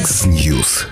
Яндекс.Ньюс.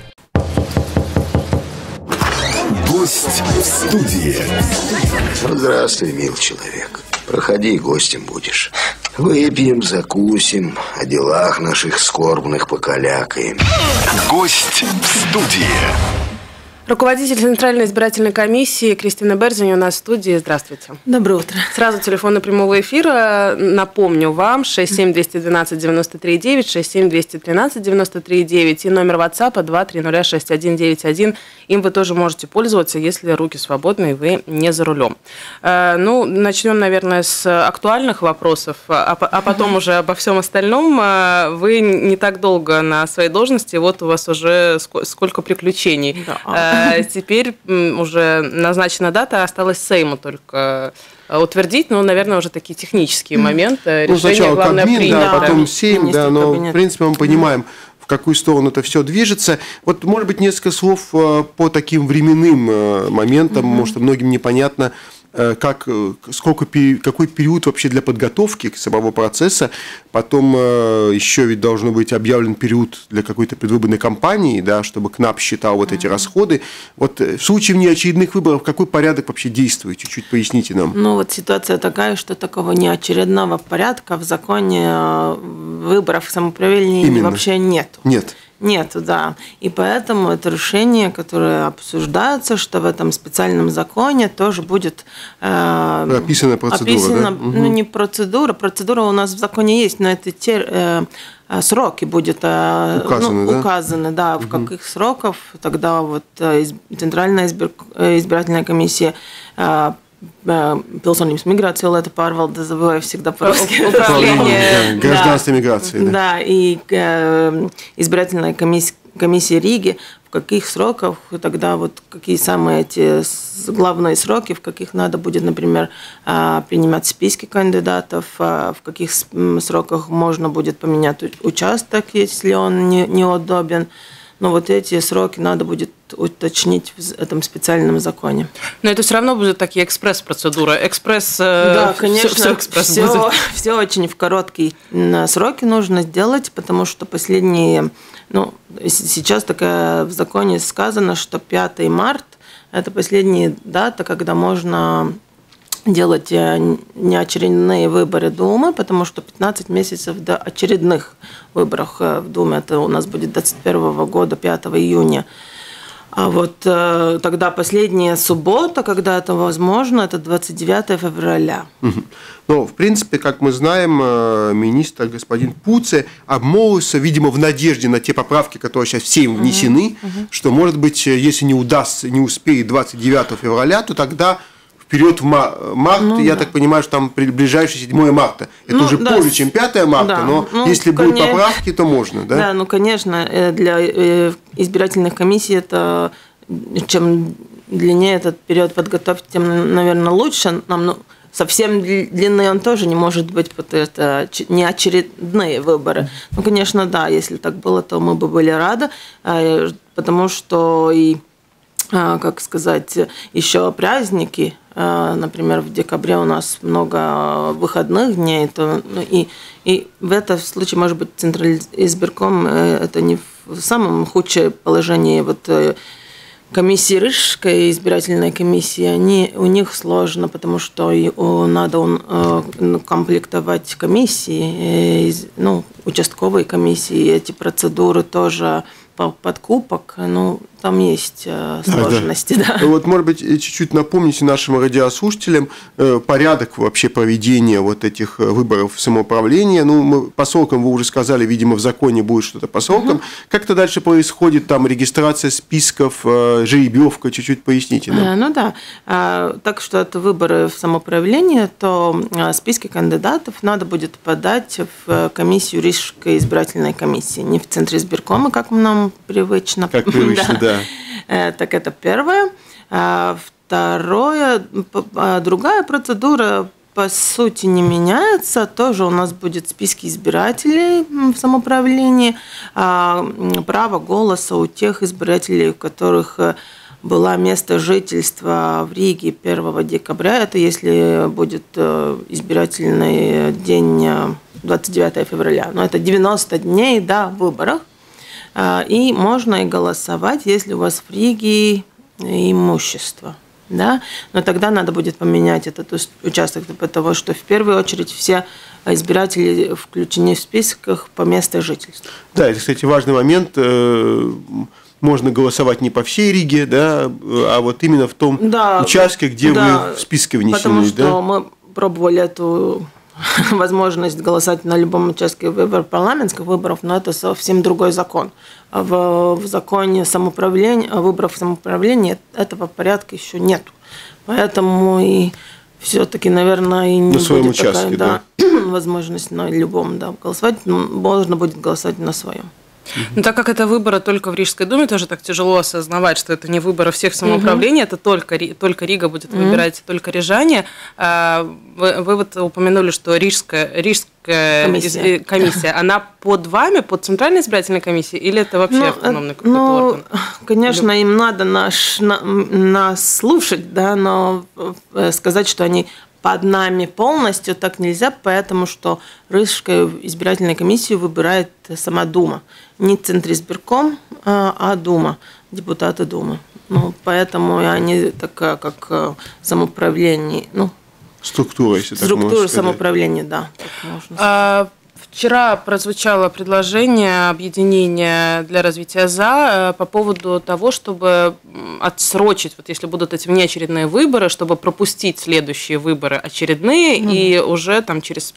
Гость в студии. Здравствуй, мил человек. Проходи, гостем будешь. Выпьем, закусим, о делах наших скорбных покалякаем. Гость в студии. Руководитель Центральной избирательной комиссии Кристина Берзинь у нас в студии. Здравствуйте. Доброе утро. Сразу телефон прямого эфира. Напомню вам: 67-212-93-9, 67-213-93-9 и номер WhatsApp 2306191. Им вы тоже можете пользоваться, если руки свободны и вы не за рулем. Начнем, наверное, с актуальных вопросов, а потом уже обо всем остальном. Вы не так долго на своей должности, вот у вас уже сколько приключений. Да. Теперь уже назначена дата, осталось Сейму только утвердить, наверное, уже такие технические моменты. Решение, сначала главное, Кабмин, принято. потом Сейм, но, в принципе, мы понимаем, в какую сторону это все движется. Вот, может быть, несколько слов по таким временным моментам, может, многим непонятно, какой период вообще для подготовки к самого процесса, потом еще ведь должен быть объявлен период для какой-то предвыборной кампании, да, чтобы КНАП считал вот эти расходы. Вот в случае внеочередных выборов какой порядок вообще действует? Чуть-чуть поясните нам. Ситуация такая, что такого неочередного порядка в законе выборов самоуправления вообще нет. Нету, да. И поэтому это решение, которое обсуждается, что в этом специальном законе тоже будет описана процедура. Не процедура. Процедура у нас в законе есть, но это сроки будут указаны, да, в каких сроках тогда вот Центральная избирательная комиссия Pilsonības migrācija lieta pārvalde, забываю всегда по-русски. Управление гражданской миграции. Да, и избирательная комиссия Риги, в каких сроках тогда вот какие самые эти главные сроки, в каких надо будет, например, принимать списки кандидатов, в каких сроках можно будет поменять участок, если он неудобен. Но вот эти сроки надо будет уточнить в этом специальном законе. Но это все равно будут такие экспресс-процедуры. Да, конечно, все очень в короткие сроки нужно сделать, потому что последние... сейчас такая в законе сказано, что 5 марта – это последняя дата, когда можно делать неочередные выборы Думы, потому что 15 месяцев до очередных выборов в Думе, это у нас будет 2021 года, 5 июня. А вот тогда последняя суббота, когда это возможно, это 29 февраля. Но, в принципе, как мы знаем, министр господин Пуце обмолвился, видимо, в надежде на те поправки, которые сейчас все им внесены, что, может быть, если не успеет 29 февраля, то тогда вперед в март, я так понимаю, что там ближайший 7 марта. Это уже позже, чем 5 марта, но если будут поправки, то можно, да? Да, конечно, для избирательных комиссий это чем длиннее этот период подготовки, тем, наверное, лучше. Совсем длинный он тоже не может быть, потому что это не очередные выборы. Конечно, да, если так было, то мы бы были рады, потому что еще праздники, например, в декабре у нас много выходных дней, и в этом случае, может быть, Центральный избирком это не в самом худшем положении. Комиссии Рижской избирательной комиссии, у них сложно, потому что надо комплектовать комиссии, участковые комиссии, эти процедуры тоже подкупок, там есть сложности. Да. Вот, может быть, чуть-чуть напомните нашим радиослушателям порядок вообще проведения вот этих выборов самоуправления. По срокам вы уже сказали, видимо, в законе будет что-то по срокам. Как это дальше происходит? Там регистрация списков, жеребьевка, чуть-чуть поясните нам. Так что это выборы в самоуправление, то списки кандидатов надо будет подать в комиссию Рижской избирательной комиссии, не в Центре избиркома, как нам привычно. Как привычно, да. Так это первое. Второе, другая процедура по сути не меняется. Тоже у нас будет списки избирателей в самоуправлении, право голоса у тех избирателей, у которых было место жительства в Риге 1 декабря. Это если будет избирательный день 29 февраля. Но это 90 дней до выборов. И можно и голосовать, если у вас в Риге имущество. Да? Но тогда надо будет поменять этот участок, потому что в первую очередь все избиратели включены в списках по месту жительства. Да, это, кстати, важный момент. Можно голосовать не по всей Риге, да, а вот именно в том участке, где вы в списке внесены. Потому что мы пробовали эту возможность голосовать на любом участке парламентских выборов, но это совсем другой закон. В законе самоуправления, выборов самоуправления этого порядка еще нет. Поэтому и все-таки, наверное, и не будет участке, такая возможность на любом голосовать. Можно будет голосовать на своем. Ну, так как это выборы только в Рижской думе, тоже так тяжело осознавать, что это не выборы всех самоуправлений, это только Рига будет выбирать, только рижане. Вы вот упомянули, что Рижская комиссия, она под вами, под Центральной избирательной комиссией, или это вообще автономный какой-то орган? Конечно, им надо нас слушать, да, но сказать, что они под нами полностью так нельзя, потому что Рижскую избирательную комиссию выбирает сама Дума. Не Центризбирком, а Дума, депутаты Думы. Ну, поэтому они такая, как самоуправление. Структура, если так можно сказать. Структура самоуправления, да. Так можно сказать. Вчера прозвучало предложение объединения для развития ЗА по поводу того, чтобы отсрочить, вот если будут эти внеочередные выборы, чтобы пропустить следующие выборы очередные и уже там через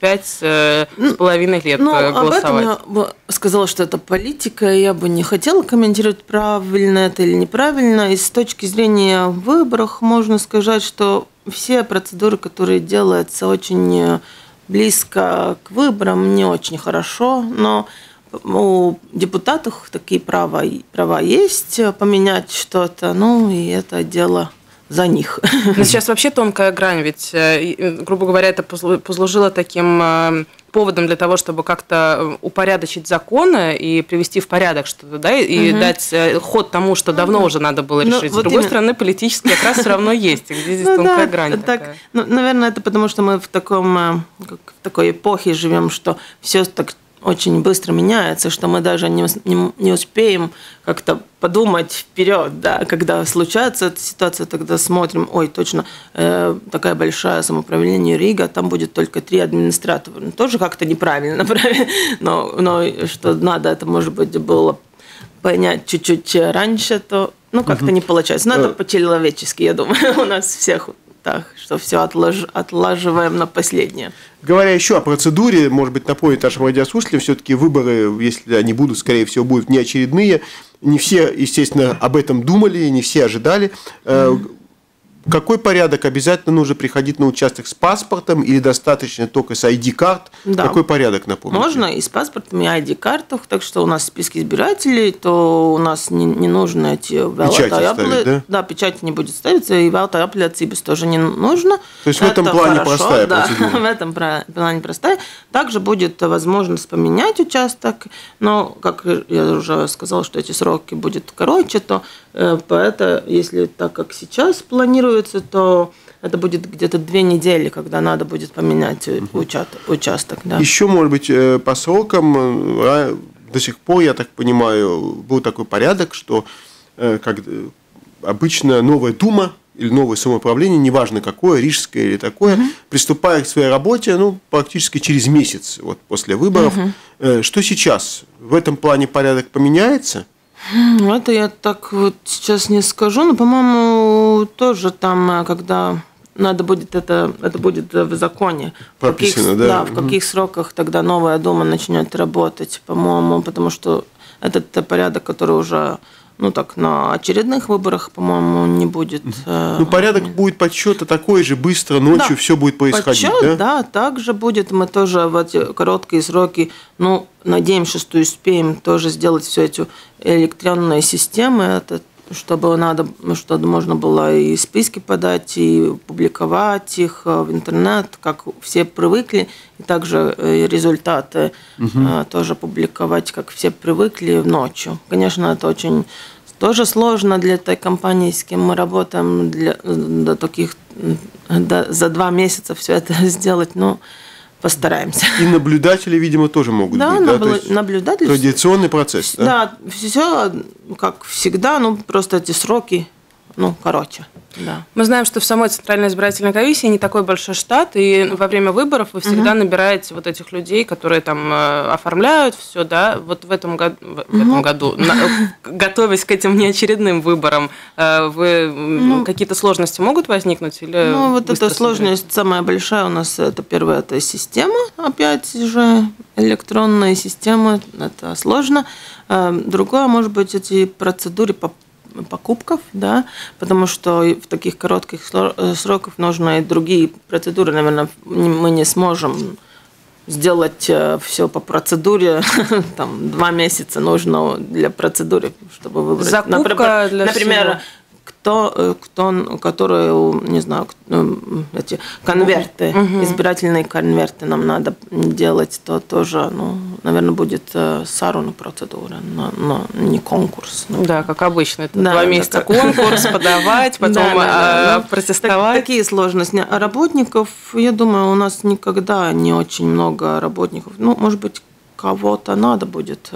5,5 лет голосовать. Об этом я бы сказала, что это политика, я бы не хотела комментировать, правильно это или неправильно. И с точки зрения выборов можно сказать, что все процедуры, которые делаются очень близко к выборам, не очень хорошо, но у депутатов такие права есть, поменять что-то, и это дело за них. Но сейчас вообще тонкая грань, ведь, грубо говоря, это послужило таким поводом для того, чтобы как-то упорядочить законы и привести в порядок что-то, да, и дать ход тому, что давно уже надо было решить. С другой стороны, политический как раз все равно есть. Где здесь тонкая грань такая? Наверное, это потому, что мы в такой эпохе живем, что все так очень быстро меняется, что мы даже не успеем как-то подумать вперед, да, когда случается эта ситуация, тогда смотрим, точно, такая большая самоуправление Рига, там будет только 3 администратора. Тоже как-то неправильно, но что надо, это, может быть, было понять чуть-чуть раньше, то как-то не получается. Надо по-человечески, я думаю, у нас всех так, что все отлаживаем на последнее. Говоря еще о процедуре, может быть, напомнить нашим радиослушателям, все-таки выборы, если они будут, скорее всего, будут неочередные. Не все, естественно, об этом думали, не все ожидали. Какой порядок? Обязательно нужно приходить на участок с паспортом или достаточно только с ID-карт? Да. Какой порядок, напомните? Можно и с паспортом, и ID-картах. Так что у нас в списке избирателей, то у нас не нужно эти печати ставить, да? Да, печать не будет ставиться, и апелляции тоже не нужно. То есть в этом плане простая процедура? В этом плане простая. Также будет возможность поменять участок, но, как я уже сказала, что эти сроки будут короче, то поэтому, если так, как сейчас планируется, то это будет где-то 2 недели, когда надо будет поменять участок. Да. Еще, может быть, по срокам, до сих пор, я так понимаю, был такой порядок, что как обычно новая дума или новое самоуправление, неважно какое, рижское или такое, приступает к своей работе практически через месяц после выборов. Что сейчас? В этом плане порядок поменяется? Это я так вот сейчас не скажу, но, по-моему, тоже там, когда надо будет, это будет в законе. Прописано, да? Да, в каких сроках тогда новая дума начнет работать, по-моему, потому что этот порядок, который уже на очередных выборах, по-моему, не будет. Порядок будет подсчета такой же, быстро, ночью все будет происходить, подсчет, да? Так же будет. Мы тоже в эти короткие сроки, надеемся, что успеем тоже сделать все эти электронные системы, чтобы можно было и списки подать, и публиковать их в интернет, как все привыкли, и также результаты тоже публиковать, как все привыкли ночью. Конечно, это очень тоже сложно для той компании, с кем мы работаем, за 2 месяца все это сделать, постараемся. И наблюдатели, видимо, тоже могут быть, да? То есть наблюдатели. традиционный процесс, да? Да, все как всегда, просто эти сроки, короче. Да. Мы знаем, что в самой Центральной избирательной комиссии не такой большой штат, и во время выборов вы всегда набираете вот этих людей, которые там оформляют все, да. Вот в этом году, готовясь к этим неочередным выборам, какие-то сложности могут возникнуть? Или вот эта сложность самая большая у нас, это первое, это система, опять же, электронная система, это сложно. Другое, может быть, эти процедуры покупков, да, потому что в таких коротких сроках нужны и другие процедуры. Наверное, мы не сможем сделать все по процедуре. Там 2 месяца нужно для процедуры, чтобы выбрать. Закупка для например, которые, не знаю, эти конверты, избирательные конверты нам надо делать, то тоже, наверное, будет саруна процедура, но не конкурс. Да, как обычно. Это 2 месяца конкурс, подавать, потом протестовать. Такие сложности. А работников, я думаю, у нас никогда не очень много работников. Может быть, кого-то надо будет...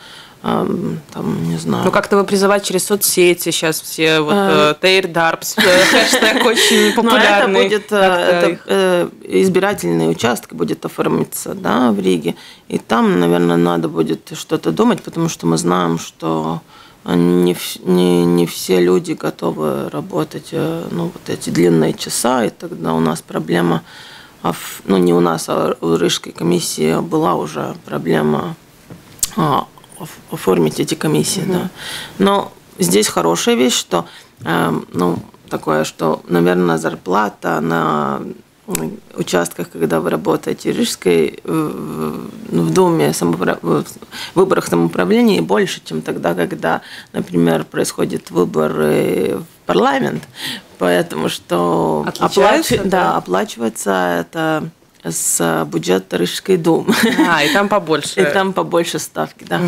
не знаю. Как-то вы призывать через соцсети сейчас все, Тейр-Дарпс, хэштег очень популярный. Это избирательный участок будет оформиться, да, в Риге, и там, наверное, надо будет что-то думать, потому что мы знаем, что не все люди готовы работать, вот эти длинные часа, и тогда у нас проблема, не у нас, а у Рижской комиссии была уже проблема оформить эти комиссии, да. Но здесь хорошая вещь, что, такое, что, наверное, зарплата на участках, когда вы работаете в Рижской, в Думе, в выборах самоуправления, больше, чем тогда, когда, например, происходят выборы в парламент, поэтому что оплачивается это с бюджета Рижской думы. И там побольше. И там побольше ставки, да.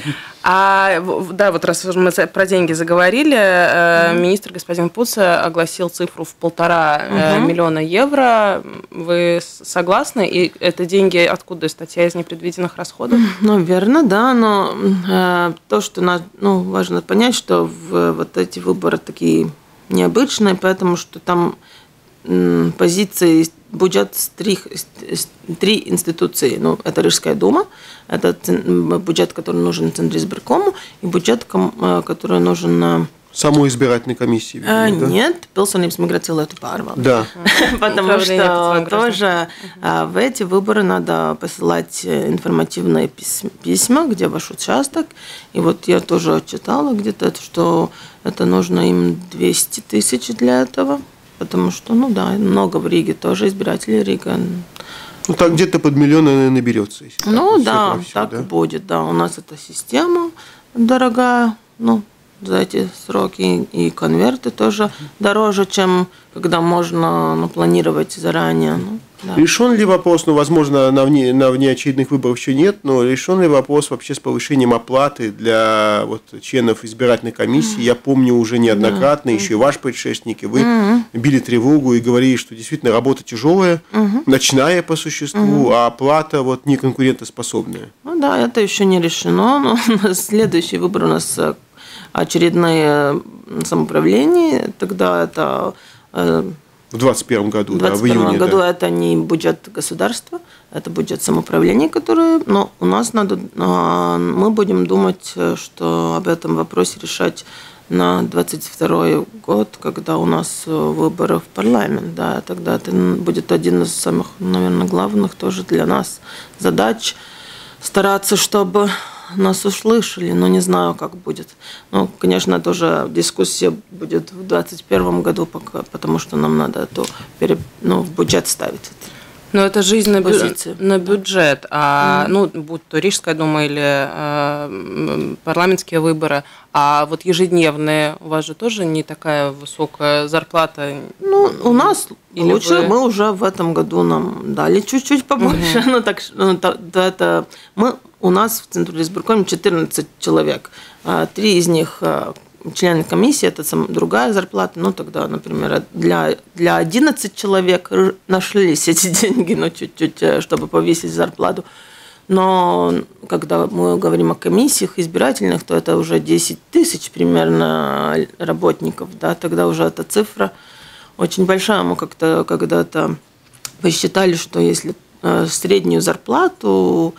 Вот раз мы про деньги заговорили, министр господин Пуца огласил цифру в 1,5 миллиона евро. Вы согласны? И это деньги откуда? Статья из непредвиденных расходов? Верно, да, но то, что важно понять, что вот эти выборы такие необычные, поэтому что там позиции бюджет с 3 институции. Это Рижская дума, это бюджет, который нужен Центризбиркому, и бюджет, который нужен... Самой избирательной комиссии, видимо, да? Нет, Pilsonības migrācijas lietu pārvalde. Да. Потому что тоже в эти выборы надо посылать информативные письма, где ваш участок. И вот я тоже читала где-то, что это нужно им 200 тысяч для этого. Потому что, много в Риге, тоже избиратели Рига. Так где-то под 1 миллион, наверное, наберется. Так будет, да. У нас эта система дорогая, за эти сроки, и конверты тоже дороже, чем когда можно планировать заранее. Да. Решен ли вопрос, возможно, на внеочередных выборах еще нет, но решен ли вопрос вообще с повышением оплаты для членов избирательной комиссии? Я помню уже неоднократно, еще и ваши предшественники, вы били тревогу и говорили, что действительно работа тяжелая, ночная по существу, а оплата не конкурентоспособная. Это еще не решено, но следующий выбор у нас очередное самоуправление, тогда это... В 2021 году, в 2021 году это не бюджет государства, это бюджет самоуправления, который... Но у нас мы будем думать, что об этом вопросе решать на 2022 год, когда у нас выборы в парламент. Да, тогда это будет один из самых, наверное, главных тоже для нас задач стараться, чтобы нас услышали, но не знаю, как будет. Конечно, тоже дискуссия будет в 2021 году, потому что нам надо это в бюджет ставить. Но это жизнь на бюджет, будь то Рижская дума или парламентские выборы, а ежедневные, у вас же тоже не такая высокая зарплата? У нас лучше, мы уже в этом году нам дали чуть-чуть побольше, у нас в Центризбиркоме 14 человек, 3 из них члены комиссии, это другая зарплата. Ну, тогда, например, для 11 человек нашлись эти деньги, ну, чуть-чуть, чтобы повысить зарплату. Но когда мы говорим о комиссиях избирательных, то это уже 10 тысяч примерно работников, да, тогда уже эта цифра очень большая. Мы как-то когда-то посчитали, что если среднюю зарплату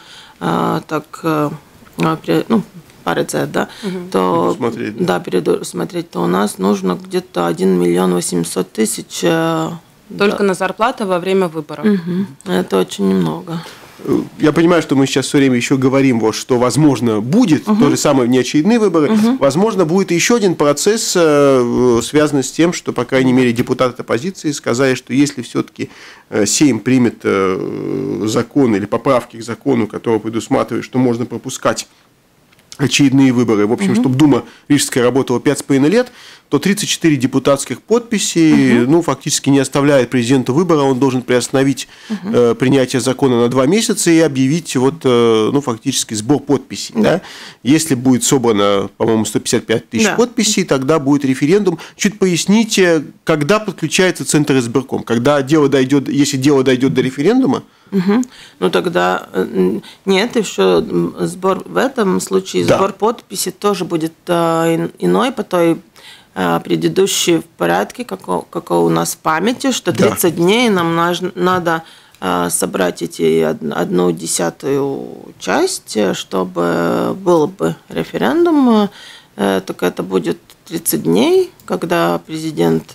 парицет, да, то пересмотреть, то у нас нужно где-то 1 миллион 800 тысяч. Только на зарплату во время выборов. Это очень немного. Я понимаю, что мы сейчас все время еще говорим, вот, что, возможно, будет то же самое внеочередные выборы. Возможно, будет еще один процесс, связанный с тем, что, по крайней мере, депутаты оппозиции сказали, что если все-таки Сейм примет закон или поправки к закону, который предусматривает, что можно пропускать очередные выборы, в общем, чтобы Дума Рижская работала 5,5 лет, то 34 депутатских подписей, фактически не оставляет президенту выбора, он должен приостановить принятие закона на 2 месяца и объявить фактически сбор подписей. Да? Если будет собрано, по-моему, 155 тысяч подписей, тогда будет референдум. Чуть поясните, когда подключается Центр избирком, когда дело дойдет, если дело дойдет до референдума? Ну тогда нет, еще сбор в этом случае, сбор подписи тоже будет иной по той предыдущей в порядке, какой у нас в памяти, что 30 дней нам надо собрать эти 1/10 часть, чтобы был бы референдум. Так это будет 30 дней, когда президент...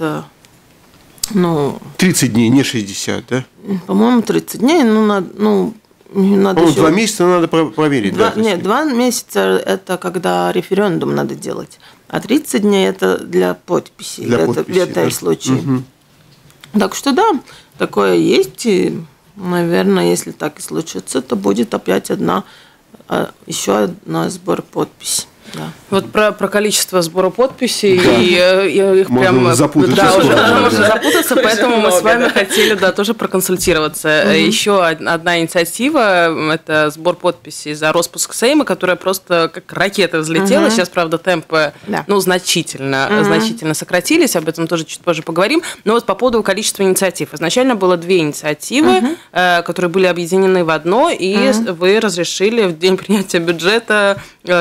30 дней, не 60, да? По-моему, 30 дней, надо еще... 2 месяца надо проверить. 2 месяца – это когда референдум надо делать, а 30 дней – это для подписи, в этом случае. Так что да, такое есть, и, наверное, если так и случится, то будет опять еще одна сбор подписей. Да. Вот про количество сбора подписей и их можно прям запутаться. Можно запутаться, поэтому мы с вами хотели тоже проконсультироваться. Еще одна инициатива – это сбор подписей за распуск Сейма, которая просто как ракета взлетела. Сейчас, правда, темпы значительно сократились, об этом тоже чуть позже поговорим. Но вот по поводу количества инициатив. Изначально было 2 инициативы, которые были объединены в одно, и вы разрешили в день принятия бюджета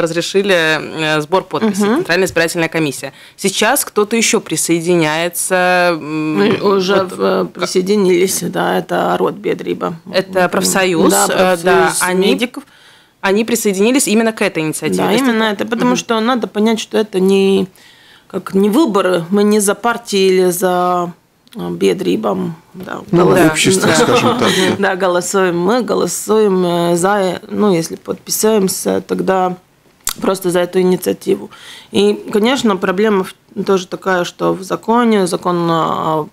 сбор подписей, Центральная избирательная комиссия. Сейчас кто-то еще присоединяется. Мы уже присоединились, это Ротбедриба. Это профсоюз, медиков. Они присоединились именно к этой инициативе. Да, именно это, потому что надо понять, что это не выборы, мы не за партии или за бедрибом, общество, скажем так. Да, голосуем. Мы голосуем за, если подписываемся, тогда просто за эту инициативу. И, конечно, проблема тоже такая, что в закон о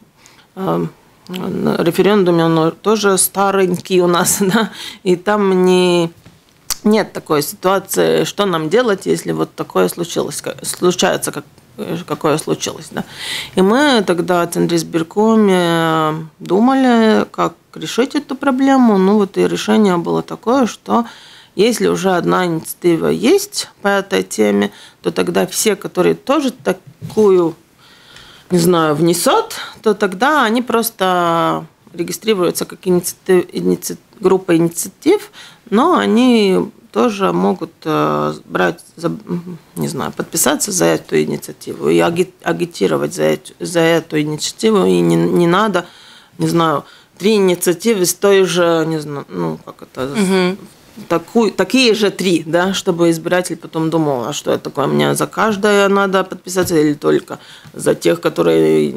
референдуме, он тоже старенький у нас, да, и там нет такой ситуации, что нам делать, если вот такое случается, какое случилось. Да. И мы тогда в Центризбиркоме думали, как решить эту проблему. И решение было такое, что если уже одна инициатива есть по этой теме, то тогда все, которые тоже такую, внесут, то тогда они просто регистрируются как группа инициатив, но они тоже могут подписаться за эту инициативу и агитировать за эту инициативу. И не надо, 3 инициативы с той же, такие же 3, да, чтобы избиратель потом думал, а что это такое, мне за каждое надо подписаться или только за тех, которые,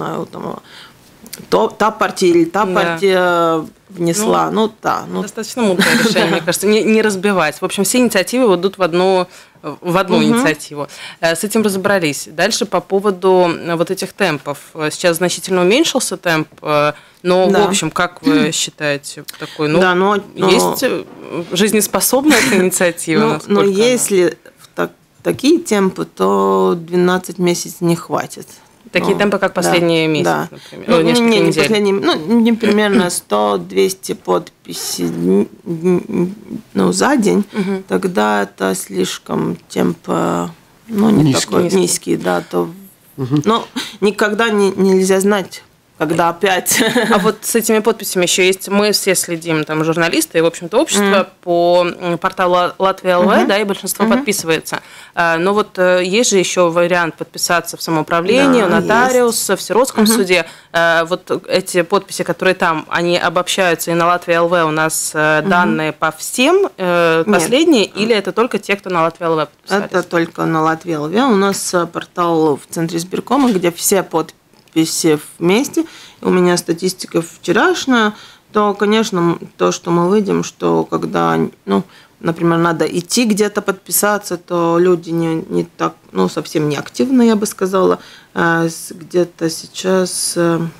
та партия или та партия внесла. Достаточно мудрое решение, мне кажется, не разбивать. В общем, все инициативы идут в одну инициативу. С этим разобрались. Дальше по поводу вот этих темпов. Сейчас значительно уменьшился темп, но, в общем, как вы считаете, такой, есть жизнеспособная эта инициатива? Но если такие темпы, то 12 месяцев не хватит. Такие темпы, как последние месяцы, например? Не последние, примерно 100-200 подписей за день, тогда это слишком темп не такой низкий, да, то... Но никогда нельзя знать, когда опять. А вот с этими подписями еще есть, мы все следим, там, журналисты и, в общем-то, общество по порталу Латвия ЛВ, да, и большинство подписывается. Но вот есть же еще вариант подписаться в самоуправлении, у нотариуса, в Сиротском суде. Вот эти подписи, которые там, они обобщаются, и на Латвия ЛВ у нас данные по всем последние, или это только те, кто на Латвия ЛВ подписались? Это только на Латвия ЛВ. У нас портал в центре избиркома, где все подписи вместе, у меня статистика вчерашняя, то, конечно, то, что мы видим, что когда, например, надо идти где-то подписаться, то люди не так, совсем не активно, я бы сказала. Где-то сейчас,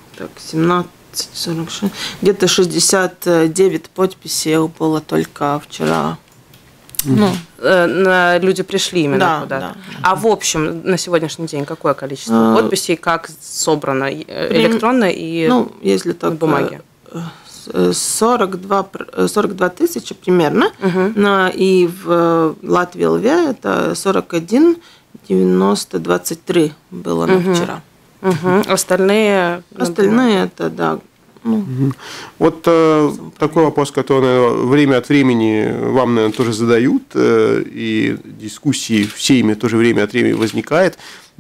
17-46, где-то 69 подписей было только вчера. Люди пришли именно куда-то. Да. А в общем, на сегодняшний день какое количество подписей, как собрано электронно и если так, на бумаге? 42 тысячи примерно, и в Латвии ЛВ это 41 90 23 было на вчера. Остальные это, да. Вот такой вопрос, который, наверное, время от времени вам, наверное, тоже задают, и дискуссии все ими тоже время от времени возникает.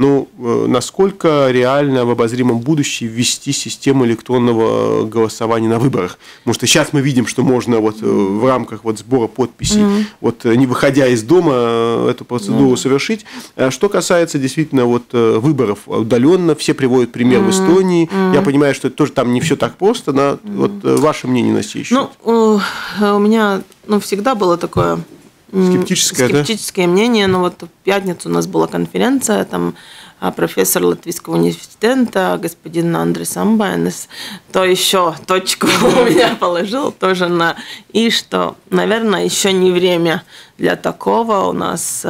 Насколько реально в обозримом будущем ввести систему электронного голосования на выборах? Потому что сейчас мы видим, что можно в рамках сбора подписей, не выходя из дома, эту процедуру совершить. Что касается действительно выборов удаленно, все приводят пример в Эстонии. Я понимаю, что это тоже там не все так просто, но ваше мнение на сей счет? У меня всегда было такое... Скептическое мнение, но в пятницу у нас была конференция, там профессор Латвийского университета, господин Андрис Амбайнес, то еще точку у меня положил тоже и что, наверное, еще не время для такого у нас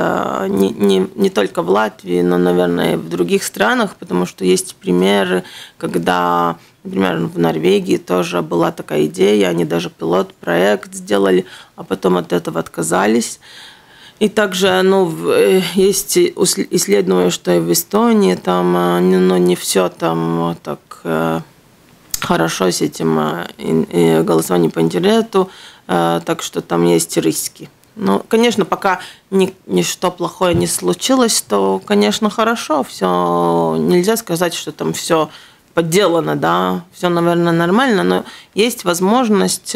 не только в Латвии, но, наверное, и в других странах, потому что есть примеры, когда, например, в Норвегии тоже была такая идея, они даже пилот-проект сделали, а потом от этого отказались. И также есть исследования, что и в Эстонии там не все там так хорошо с этим голосованием по интернету, так что там есть риски. Конечно, пока ничто плохое не случилось, то, конечно, хорошо. Все нельзя сказать, что там все подделано, да, все, наверное, нормально, но есть возможность,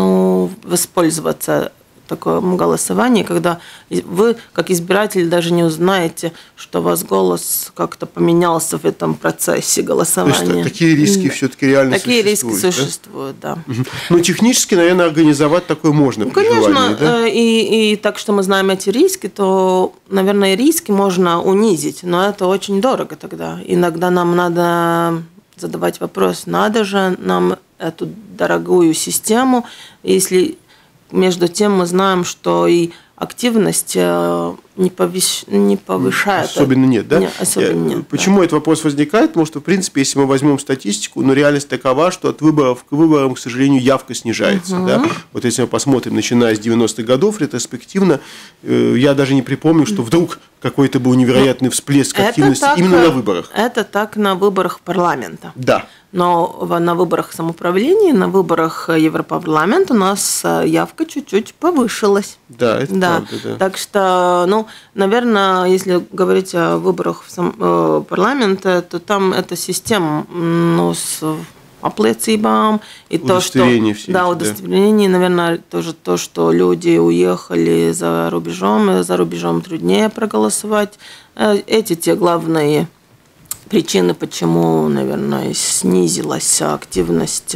воспользоваться таком голосовании, когда вы, как избиратель, даже не узнаете, что у вас голос как-то поменялся в этом процессе голосования. То есть такие риски все-таки реально существуют? Такие риски существуют, да. Но технически, наверное, организовать такое можно при конечно, желании, да? И так что мы знаем эти риски, то, наверное, риски можно унизить, но это очень дорого тогда. Иногда нам надо задавать вопрос, надо же нам эту дорогую систему, если... Между тем мы знаем, что и активность не повышает. Особенно нет, да? Особенно нет. Почему этот вопрос возникает? Потому что, в принципе, если мы возьмем статистику, реальность такова, что от выборов к выборам, к сожалению, явка снижается. Да? Если мы посмотрим, начиная с 90-х годов, ретроспективно, я даже не припомню, что вдруг какой-то был невероятный всплеск активности именно на выборах. Это так на выборах парламента. Да. Но на выборах самоуправления, на выборах Европарламента у нас явка чуть-чуть повышилась. Да, это правда, да. Так что, наверное, если говорить о выборах в парламента, то там эта система с apliecībām и то, что удостоверение, наверное, тоже то, что люди уехали за рубежом труднее проголосовать. Эти те главные причины, почему, наверное, снизилась активность.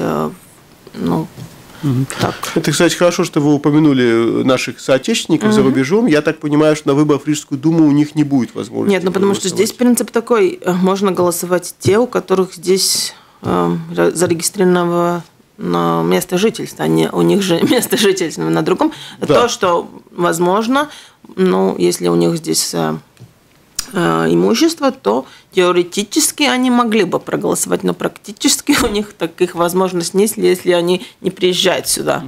Так. Это, кстати, хорошо, что вы упомянули наших соотечественников за рубежом. Я так понимаю, что на выборах в Рижскую думу у них не будет возможности. Нет, потому что здесь принцип такой: можно голосовать те, у которых здесь зарегистрировано на место жительства, у них же место жительства на другом. Да. То, что возможно, если у них здесь имущество, то теоретически они могли бы проголосовать, но практически у них таких возможностей нет, если они не приезжают сюда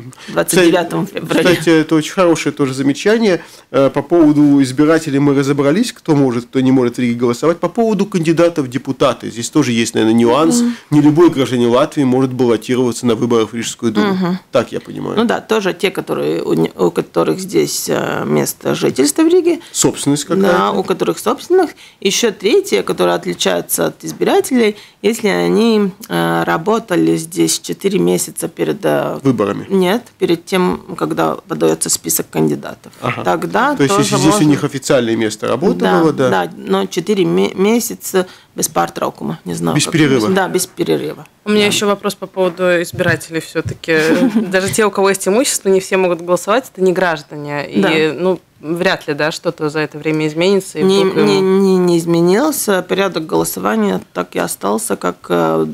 29 февраля. Кстати, это очень хорошее тоже замечание. По поводу избирателей мы разобрались, кто может, кто не может в Риге голосовать. По поводу кандидатов в депутаты. Здесь тоже есть, наверное, нюанс. Не любой гражданин Латвии может баллотироваться на выборах в Рижскую думу. Так я понимаю. Ну да, тоже те, у которых здесь место жительства в Риге. Собственность какая-то. Да, у которых собственных. Еще третьи, которые отличаются от избирателей, если они работали здесь 4 месяца перед выборами. Нет, перед тем, когда подается список кандидатов. Ага. Тогда то есть, если здесь у них официальное место работало, да, но 4 месяца без партраукума, не знаю. Без перерыва. Да, без перерыва. У меня еще вопрос по поводу избирателей все-таки. Даже те, у кого есть имущество, не все могут голосовать, это не граждане. И, вряд ли, да, что-то за это время изменится. И не изменился. Порядок голосования так и остался, как в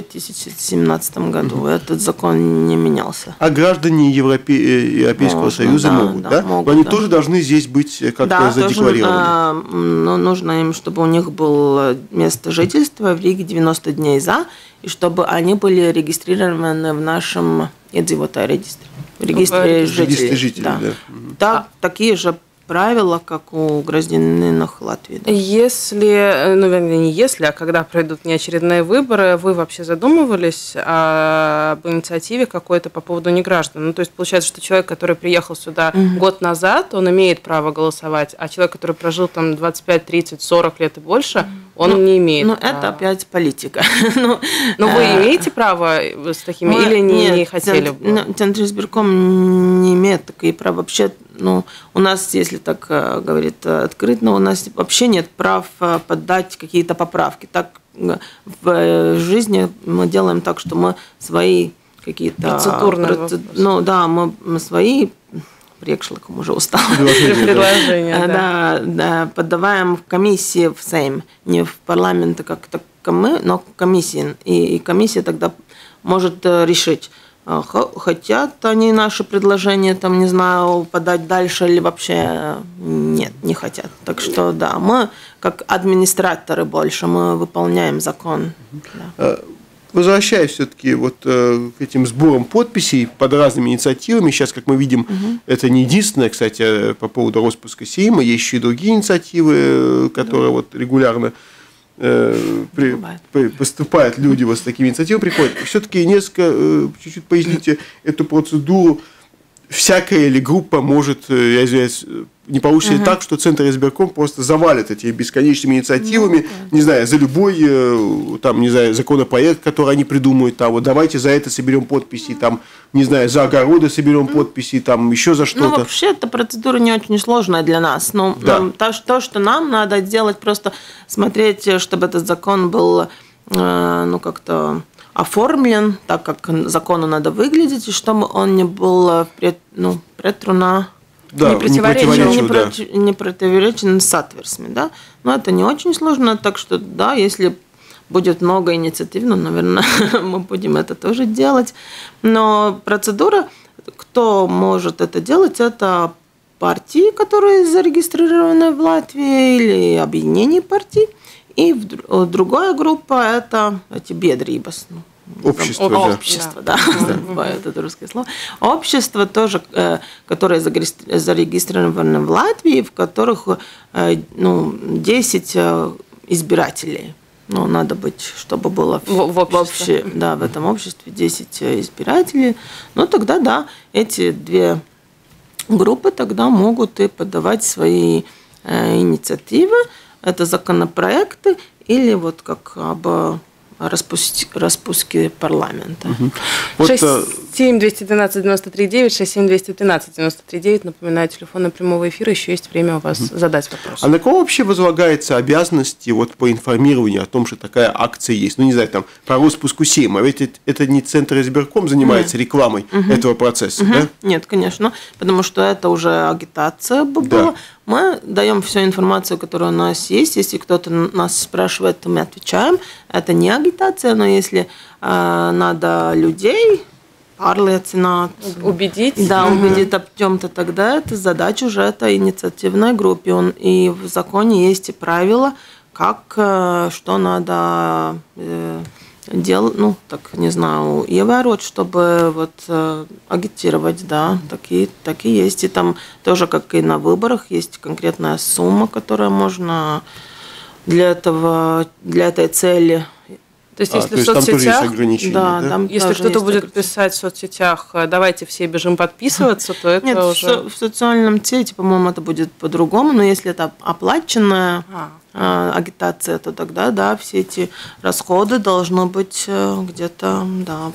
2017 году. Этот закон не менялся. А граждане Европейского Союза могут, да? Могут, но они тоже должны здесь быть как-то задекларированы. Но нужно им, чтобы у них было место жительства в Риге 90 дней и чтобы они были регистрированы в нашем регистре. В регистре жителей. Да. Такие же правила, как у гражданинов Латвии. Да. Если, вернее, не если, а когда пройдут неочередные выборы, вы вообще задумывались об инициативе какой-то по поводу неграждан? Ну, то есть, получается, что человек, который приехал сюда год назад, он имеет право голосовать, а человек, который прожил там 25, 30, 40 лет и больше, он не имеет права. Это опять политика. Но вы имеете право с такими или не хотели бы? Центр избирком не имеет такие права. Вообще, у нас, если так говорит открыто, у нас вообще нет прав подать какие-то поправки. Так в жизни мы делаем так, что мы свои какие-то... Процедурные вопросы. Мы свои... Приекшликом уже устал. Предложение, подаваем в комиссии в Сейм, не в парламент, как мы, но в комиссии. И комиссия тогда может решить, хотят они наши предложения, там, не знаю, подать дальше или вообще нет, не хотят. Так что, да, мы как администраторы больше, мы выполняем закон. Да. Возвращаясь все-таки к этим сборам подписей под разными инициативами, сейчас, как мы видим, это не единственное, кстати, по поводу распуска Сейма, есть еще и другие инициативы, которые регулярно поступают люди с такими инициативами, приходят. Все-таки чуть-чуть поясните эту процедуру. Всякая ли группа может, я извиняюсь, не получится ли так, что Центр избирком просто завалит этими бесконечными инициативами, не знаю, за любой, законопроект, который они придумают, давайте за это соберем подписи, не знаю, за огороды соберем подписи, еще за что-то. Вообще, эта процедура не очень сложная для нас. То, что нам надо делать, просто смотреть, чтобы этот закон был, как-то оформлен так, как закону надо выглядеть, и чтобы он не был претруна. Не противоречен сатверсме, да? Но это не очень сложно, так что, да, если будет много инициатив, наверное, мы будем это тоже делать. Но процедура, кто может это делать, это партии, которые зарегистрированы в Латвии, или объединение партий. И другая группа – это эти бедрибас. Общество, да. Это русское слово. Общество тоже, которое зарегистрировано в Латвии, в которых 10 избирателей. Надо быть, чтобы было в этом обществе 10 избирателей. Тогда, да, эти две группы тогда могут и подавать свои инициативы. Это законопроекты или как об распуске парламента. 67-212-93-9, 67-213-93-9. Напоминаю, телефон прямого эфира. Еще есть время у вас задать вопрос. А на кого вообще возлагаются обязанности по информированию о том, что такая акция есть? Не знаю, по распуску Сейма. Ведь это не Центр избирком занимается рекламой этого процесса, да? Нет, конечно. Потому что это уже агитация была. Да. Мы даем всю информацию, которая у нас есть. Если кто-то нас спрашивает, то мы отвечаем. Это не агитация, но если надо людей убедить. Да, убедить об чем-то, тогда это задача уже этой инициативной группе. И в законе есть и правила, что надо делать, иеварot, чтобы агитировать, да, такие есть. И там тоже, как и на выборах, есть конкретная сумма, которая можно для этой цели. То есть, если в соцсетях, если кто-то будет писать в соцсетях, давайте все бежим подписываться, то это Нет, уже... в социальном сети, по-моему, это будет по-другому, но если это оплаченная агитация, то тогда, да, все эти расходы должны быть где-то, да,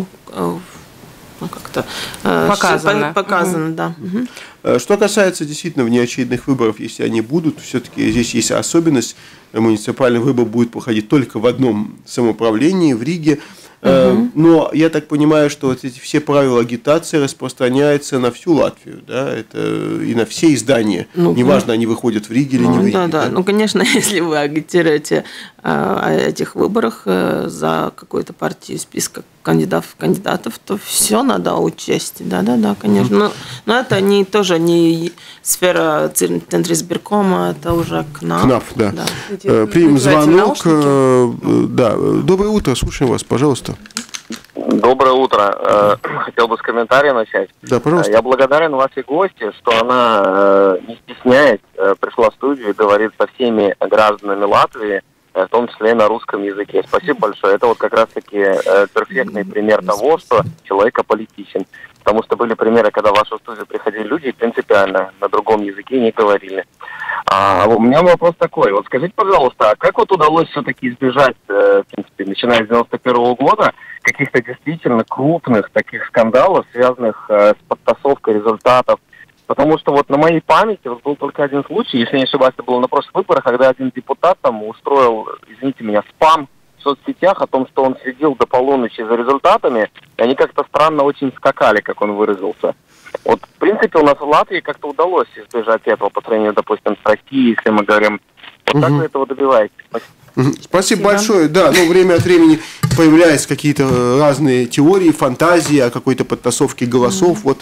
как-то показано, да. Что касается действительно внеочередных выборов, если они будут, все-таки здесь есть особенность. Муниципальный выбор будет проходить только в одном самоуправлении, в Риге. Но я так понимаю, что вот эти все правила агитации распространяются на всю Латвию, да, это и на все издания. Неважно, они выходят в Риге или не в Риге. Да. Конечно, если вы агитируете о этих выборах за какую-то партию списка кандидатов, то все надо учесть. Да, конечно. Но это тоже не сфера Центра избиркома, это уже КНАП. КНАП, да. Примем звонок. Да. Доброе утро, слушаем вас, пожалуйста. Доброе утро. Хотел бы с комментария начать. Да, пожалуйста. Я благодарен вашей гости, что она, не стесняясь, пришла в студию и говорит со всеми гражданами Латвии, в том числе и на русском языке. Спасибо большое. Это вот как раз-таки перфектный пример того, что человек аполитичен. Потому что были примеры, когда в вашу студию приходили люди и принципиально на другом языке не говорили. У меня вопрос такой. Вот скажите, пожалуйста, а как вот удалось все-таки избежать, в принципе, начиная с 91 года, каких-то действительно крупных таких скандалов, связанных с подтасовкой результатов? Потому что вот на моей памяти вот был только один случай, если не ошибаюсь, это было на прошлых выборах, когда один депутат там устроил, извините меня, спам в соцсетях о том, что он следил до полуночи за результатами, и они как-то странно очень скакали, как он выразился. Вот, в принципе, у нас в Латвии как-то удалось избежать этого по сравнению, допустим, с Россией, если мы говорим. Вот как вы этого добиваетесь? Спасибо большое. Да, время от времени появляются какие-то разные теории, фантазии о какой-то подтасовке голосов. Вот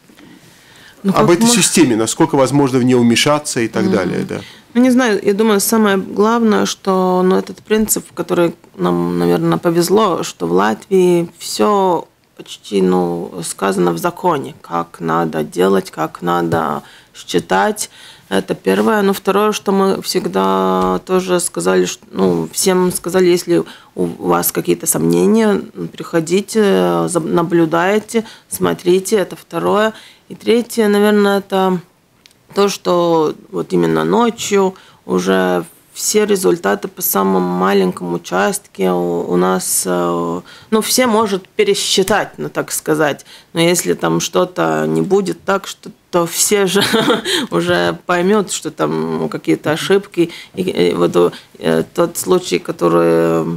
об этой системе, насколько возможно в нее вмешаться и так далее, да. Не знаю, я думаю, самое главное, что этот принцип, который нам, наверное, повезло, что в Латвии все почти сказано в законе, как надо делать, как надо считать. Это первое. Но второе, что мы всегда тоже сказали, всем сказали, если у вас какие-то сомнения, приходите, наблюдайте, смотрите. Это второе. И третье, наверное, это то, что вот именно ночью уже все результаты по самому маленькому участке у нас, все может пересчитать, так сказать. Но если там что-то не будет так, то все же уже поймут, что там какие-то ошибки. И вот тот случай, который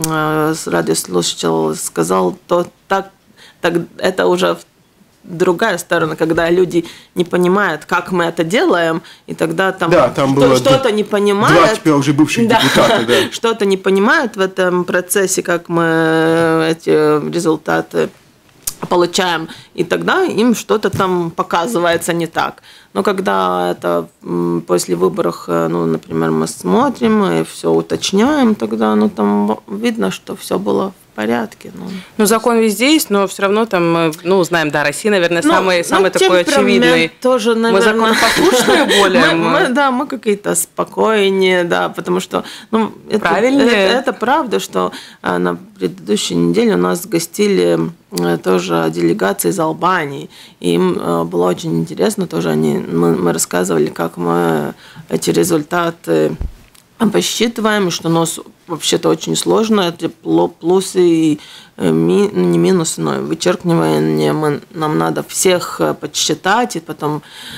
радиослушатель сказал, то так это уже другая сторона, когда люди не понимают, как мы это делаем, и тогда там что-то не понимают. Два теперь уже бывших депутата, да. Что-то не понимают в этом процессе, как мы эти результаты получаем, и тогда им что-то там показывается не так. Но когда это после выборов, например, мы смотрим и все уточняем, тогда там видно, что все было в порядке. Закон везде есть, но все равно там мы, знаем, да, Россия, наверное, самый такой очевидный. Тоже, наверное, мы законопослушные более. Мы какие-то спокойнее, да, потому что правильнее. Это правда, что на предыдущей неделе у нас гостили тоже делегации из Албании, и им было очень интересно, тоже мы рассказывали, как мы эти результаты посчитываем, что у нас вообще-то очень сложно, эти плюсы и не минусы, но вычеркивание, нам надо всех подсчитать, и потом,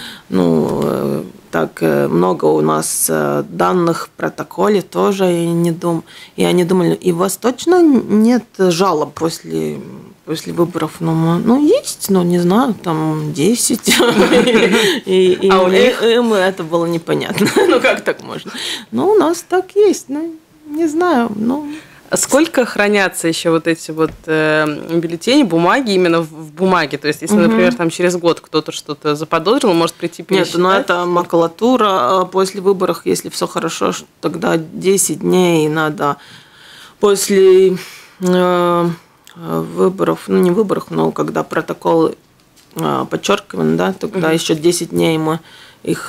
так много у нас данных в протоколе тоже, и они думали, и у вас точно нет жалоб после выборов? Есть, но не знаю, там 10. И им это было непонятно. Как так можно? У нас так есть, не знаю, Сколько хранятся еще вот эти вот бюллетени, бумаги именно в бумаге? То есть, если, например, там через год кто-то что-то заподозрил, может прийти пересчитать? Нет, но это макулатура. После выборов, если все хорошо, тогда 10 дней надо после выборов, ну не выборов, но когда протоколы подчеркиваны, да, тогда еще 10 дней мы их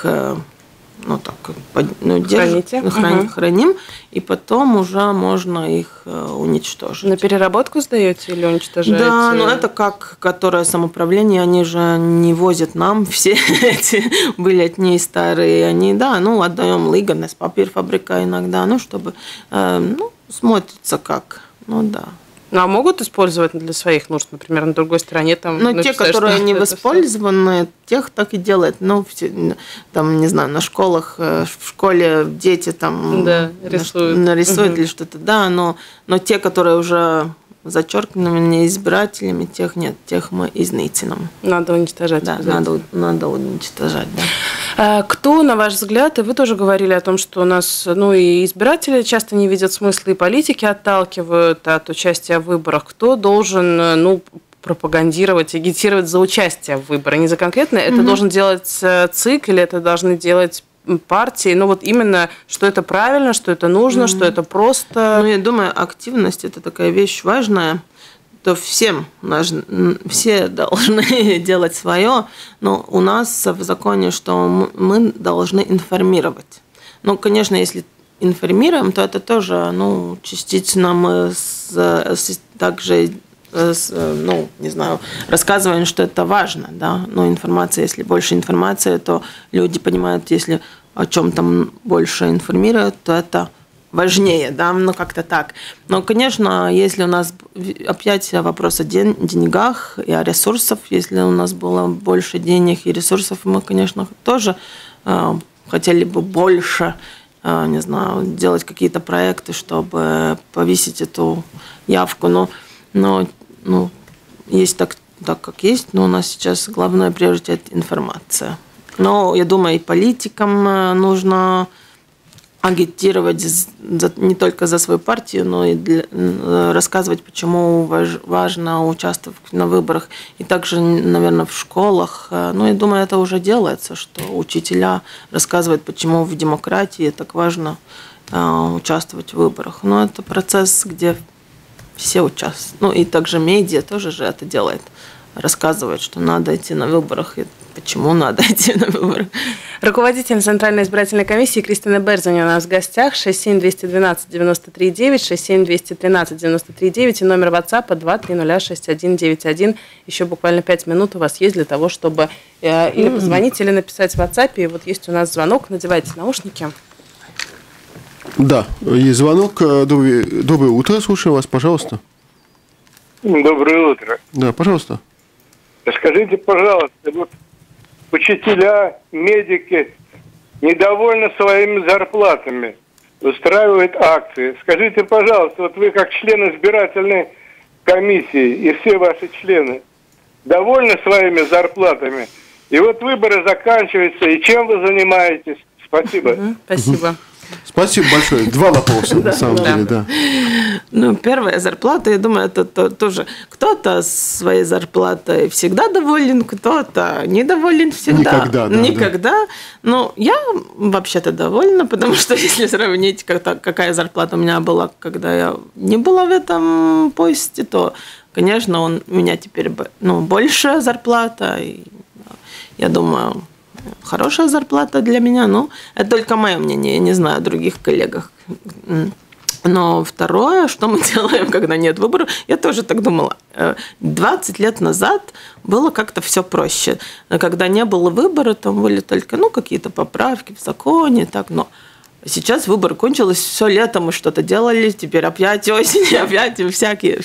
храним, и потом уже можно их уничтожить. На переработку сдаете или уничтожаете? Да, но это как, которое самоуправление, они же не возят нам все эти бюллетени старые, они, отдаем Лиганес, папирфабрика иногда, чтобы, смотрится как, да. Ну, а могут использовать для своих нужд, например, на другой стороне? Там, те, которые не использованы, тех так и делают. Там, не знаю, на школах, в школе дети там нарисуют или что-то. Да, но те, которые уже зачеркнуты неизбирателями, тех нет, тех мы изничтожаем. Надо уничтожать. Да, надо уничтожать, да. Кто, на ваш взгляд, и вы тоже говорили о том, что у нас, и избиратели часто не видят смысла, и политики отталкивают от участия в выборах, кто должен, пропагандировать, агитировать за участие в выборах? Не за конкретно, это должен делать ЦИК или это должны делать партии, именно, что это правильно, что это нужно, что это просто... я думаю, активность – это такая вещь важная, то все должны делать свое, но у нас в законе, что мы должны информировать. Конечно, если информируем, то это тоже, частично мы также, рассказываем, что это важно, да, но информация, если больше информации, то люди понимают, если о чем там больше информируют, то это важнее, да, как-то так. Но, конечно, если у нас опять вопрос о деньгах и о ресурсах, если у нас было больше денег и ресурсов, мы, конечно, тоже хотели бы больше, не знаю, делать какие-то проекты, чтобы повысить эту явку, но есть так, как есть, но у нас сейчас главный приоритет – информация. Но, я думаю, и политикам нужно агитировать не только за свою партию, но и рассказывать, почему важно участвовать на выборах. И также, наверное, в школах. Я думаю, это уже делается, что учителя рассказывают, почему в демократии так важно участвовать в выборах. Но это процесс, где все участвуют. И также медиа тоже же это делает. Рассказывает, что надо идти на выборах и почему надо идти на выборы. Руководитель Центральной избирательной комиссии Кристина Берзани у нас в гостях. 67-212-93-9, 67-213-93-9 и номер WhatsApp 2306191. Еще буквально 5 минут у вас есть для того, чтобы или позвонить, или написать в WhatsApp. И вот есть у нас звонок. Надевайте наушники. Да, есть звонок. Доброе утро. Слушаю вас, пожалуйста. Доброе утро. Да, пожалуйста. Скажите, пожалуйста, учителя, медики недовольны своими зарплатами, устраивают акции. Скажите, пожалуйста, вы как член избирательной комиссии и все ваши члены довольны своими зарплатами? И выборы заканчиваются, и чем вы занимаетесь? Спасибо. Спасибо. Спасибо большое. 2 вопроса, на самом деле, да. Первая зарплата, я думаю, это тоже кто-то своей зарплатой всегда доволен, кто-то недоволен всегда. Никогда. Но я вообще-то довольна, потому что если сравнить, какая зарплата у меня была, когда я не была в этом посте, то, конечно, у меня теперь большая зарплата. И, я думаю, хорошая зарплата для меня, это только мое мнение, я не знаю о других коллегах. Но второе, что мы делаем, когда нет выборов, я тоже так думала. 20 лет назад было как-то все проще. Когда не было выбора, там были только какие-то поправки в законе, но сейчас выборы кончились, все лето мы что-то делали, теперь опять осень, опять всякие,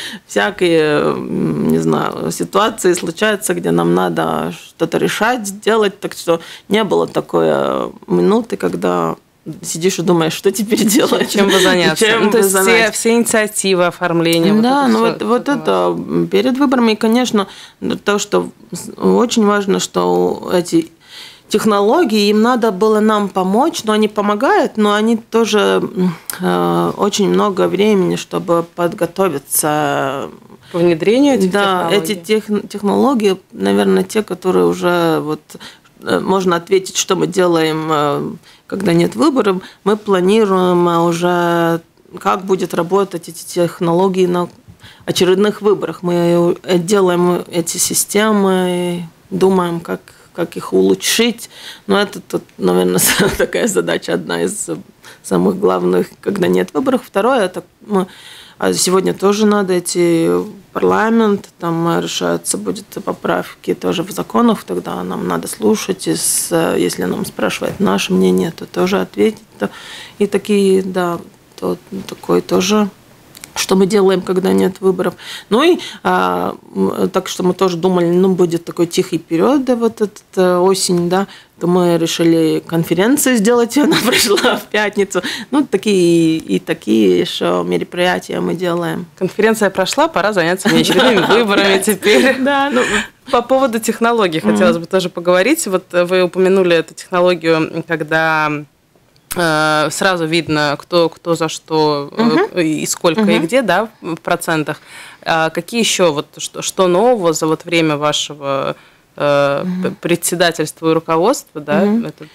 не знаю, ситуации случаются, где нам надо что-то решать, делать, так что не было такой минуты, когда сидишь и думаешь, что теперь делать. Чем бы заняться. То есть все инициативы, оформления. Да, это перед выборами, и, конечно, то, что очень важно, что эти технологии, им надо было нам помочь, но они помогают, но они тоже очень много времени, чтобы подготовиться к внедрению этих технологий. Эти технологии, наверное, те, которые уже вот можно ответить, что мы делаем, когда нет выборов. Мы планируем уже, как будет работать эти технологии на очередных выборах. Мы делаем эти системы, думаем, как их улучшить. Но это, наверное, такая задача, одна из самых главных, когда нет выборов. Второе, это сегодня тоже надо идти в парламент, там решаются будут поправки тоже в законах, тогда нам надо слушать, если нам спрашивают наше мнение, то тоже ответить. И такие, да, такой тоже, что мы делаем, когда нет выборов. Ну и так что мы тоже думали, будет такой тихий период, да, вот этот осень, да, то мы решили конференцию сделать, и она прошла в пятницу. Такие еще мероприятия мы делаем. Конференция прошла, пора заняться неочередными выборами теперь. Да, по поводу технологий хотелось бы тоже поговорить. Вот вы упомянули эту технологию, когда сразу видно, кто за что и сколько и где, да, в процентах. Какие еще, вот, что нового за вот время вашего председательства и руководства, да?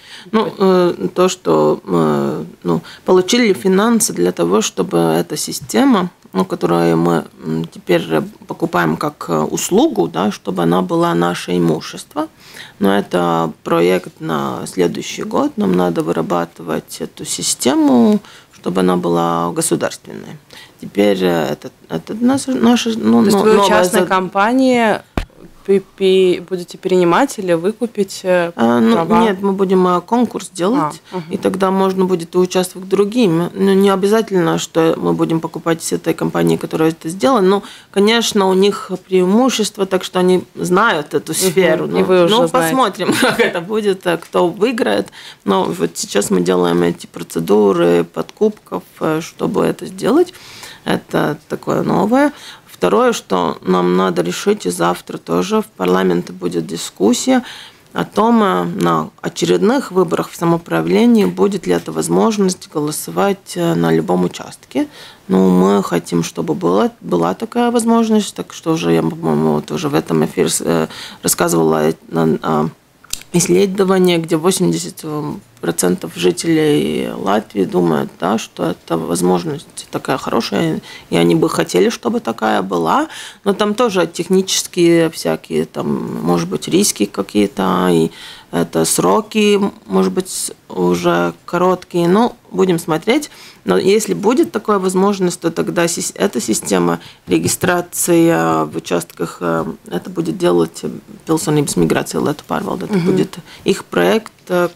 То, что получили финансы для того, чтобы эта система, которую мы теперь покупаем как услугу, да, чтобы она была наше имущество. Но это проект на следующий год. Нам надо вырабатывать эту систему, чтобы она была государственной. Теперь это наша То есть вы частная компания будете перенимать или выкупить права? Нет, мы будем конкурс делать, и тогда можно будет участвовать другим. Не обязательно, что мы будем покупать с этой компании, которая это сделала. Но, конечно, у них преимущество, так что они знают эту сферу. И вы уже посмотрим, как это будет, кто выиграет. Но вот сейчас мы делаем эти процедуры подкупков, чтобы это сделать. Это такое новое. Второе, что нам надо решить, и завтра тоже в парламенте будет дискуссия о том, на очередных выборах в самоуправлении будет ли это возможность голосовать на любом участке. Мы хотим, чтобы была такая возможность, так что уже я, по-моему, тоже в этом эфире рассказывала о исследовании, где 80% жителей Латвии думают, да, что это возможность такая хорошая, и они бы хотели, чтобы такая была. Но там тоже технические всякие, там, может быть, риски какие-то, и это сроки, может быть, уже короткие. Будем смотреть. Но если будет такая возможность, то тогда эта система регистрации в участках, это будет делать Pilsonības миграция Латвijas pārvalde. Это будет их проект,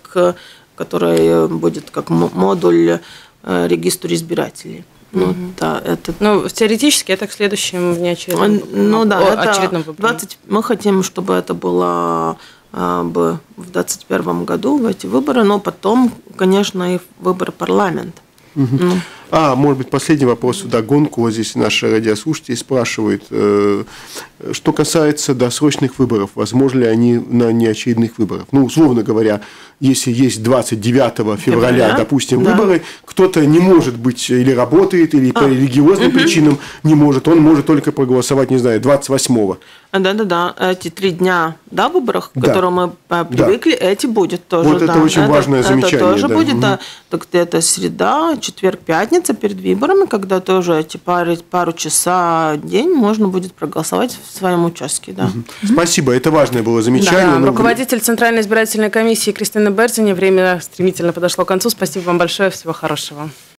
который будет как модуль регистра избирателей. Теоретически это к следующему внеочередному очередным выборам. Мы хотим, чтобы это было в 2021 году, в эти выборы, но потом, конечно, и выборы парламента. Может быть, последний вопрос вдогонку. Вот здесь наши радиослушатели спрашивают, что касается досрочных выборов, возможно ли они на неочередных выборах? Условно говоря, если есть 29 февраля, допустим, выборы, кто-то не может быть или работает, или по религиозным причинам не может, он может только проголосовать, не знаю, 28-го. Да. Эти 3 дня до выборов, к которым мы привыкли, эти будет тоже. Вот это очень важное замечание. Это тоже будет. Так это среда, четверг, пятница перед выборами, когда тоже эти пару часа в день можно будет проголосовать в своем участке. Да. Спасибо, это важное было замечание. Руководитель Центральной избирательной комиссии Кристина Берзини. Время стремительно подошло к концу. Спасибо вам большое, всего хорошего.